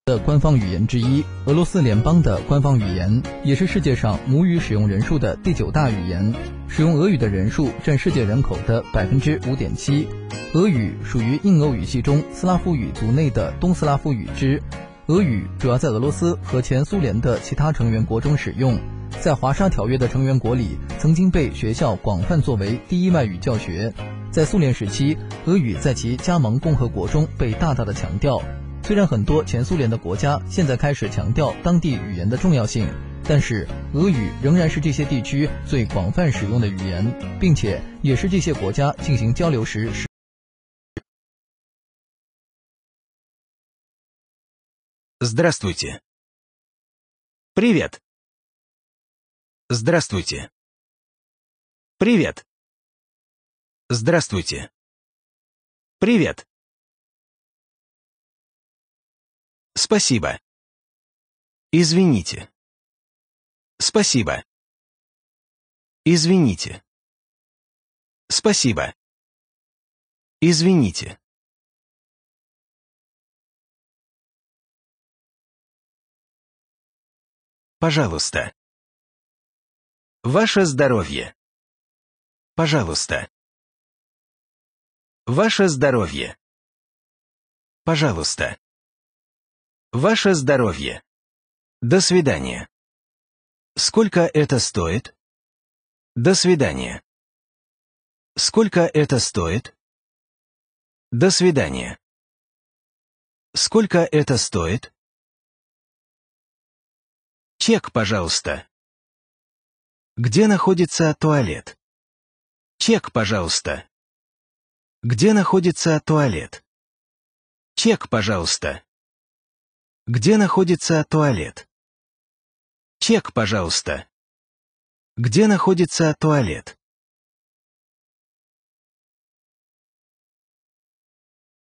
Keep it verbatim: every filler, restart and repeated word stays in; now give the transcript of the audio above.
的官方语言之一，俄罗斯联邦的官方语言，也是世界上母语使用人数的第九大语言。使用俄语的人数占世界人口的 百分之五点七。俄语属于印欧语系中斯拉夫语族内的东斯拉夫语支。俄语主要在俄罗斯和前苏联的其他成员国中使用，在华沙条约的成员国里，曾经被学校广泛作为第一外语教学。在苏联时期，俄语在其加盟共和国中被大大的强调。虽然很多前苏联的国家现在开始强调当地语言的重要性，但是俄语仍然是这些地区最广泛使用的语言，并且也是这些国家进行交流时使 Здравствуйте. Привет. Здравствуйте. Привет. Здравствуйте. Привет. Спасибо. Извините. Спасибо. Извините. Спасибо. Извините. Пожалуйста. Ваше здоровье. Пожалуйста. Ваше здоровье. Пожалуйста. Ваше здоровье. До свидания. Сколько это стоит? До свидания. Сколько это стоит? До свидания. Сколько это стоит? Чек, пожалуйста. Где находится туалет? Чек, пожалуйста. Где находится туалет? Чек, пожалуйста. Где находится туалет? Чек, пожалуйста. Где находится туалет?